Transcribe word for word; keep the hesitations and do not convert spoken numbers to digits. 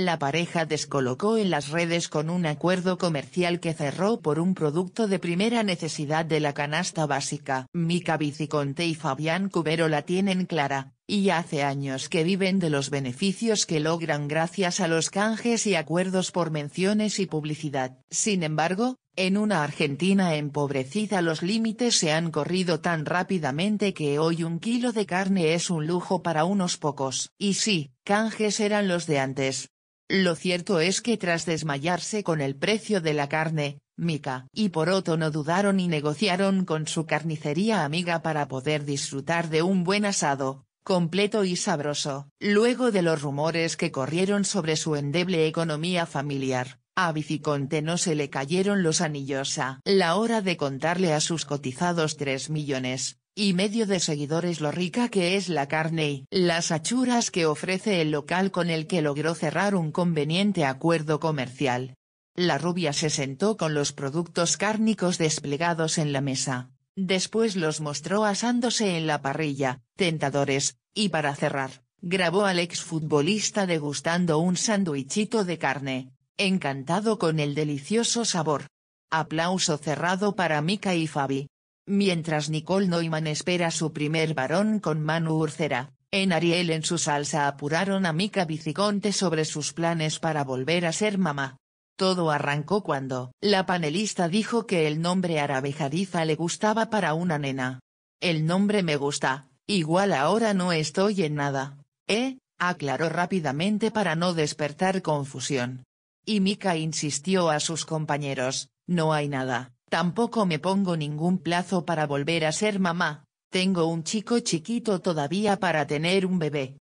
La pareja descolocó en las redes con un acuerdo comercial que cerró por un producto de primera necesidad de la canasta básica. Mika Viciconte y Fabián Cubero la tienen clara, y hace años que viven de los beneficios que logran gracias a los canjes y acuerdos por menciones y publicidad. Sin embargo, en una Argentina empobrecida los límites se han corrido tan rápidamente que hoy un kilo de carne es un lujo para unos pocos. Y sí, canjes eran los de antes. Lo cierto es que tras desmayarse con el precio de la carne, Mika y Poroto no dudaron y negociaron con su carnicería amiga para poder disfrutar de un buen asado, completo y sabroso. Luego de los rumores que corrieron sobre su endeble economía familiar, a Viciconte no se le cayeron los anillos a la hora de contarle a sus cotizados tres millones y medio de seguidores lo rica que es la carne y las achuras que ofrece el local con el que logró cerrar un conveniente acuerdo comercial. La rubia se sentó con los productos cárnicos desplegados en la mesa, después los mostró asándose en la parrilla, tentadores, y para cerrar, grabó al exfutbolista degustando un sándwichito de carne, encantado con el delicioso sabor. Aplauso cerrado para Mika y Fabi. Mientras Nicole Neumann espera su primer varón con Manu Urcera, en Ariel en su salsa apuraron a Mika Viciconte sobre sus planes para volver a ser mamá. Todo arrancó cuando la panelista dijo que el nombre árabe Jadiza le gustaba para una nena. El nombre me gusta, igual ahora no estoy en nada, ¿eh? Aclaró rápidamente para no despertar confusión. Y Mika insistió a sus compañeros, no hay nada. Tampoco me pongo ningún plazo para volver a ser mamá, tengo un chico chiquito todavía para tener un bebé.